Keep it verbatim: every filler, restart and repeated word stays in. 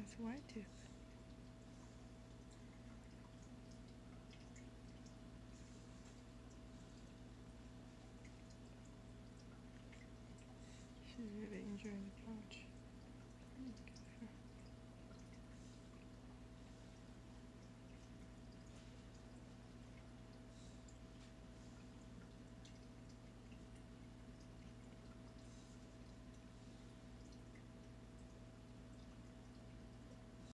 That's a white tip. She's really enjoying the pouch.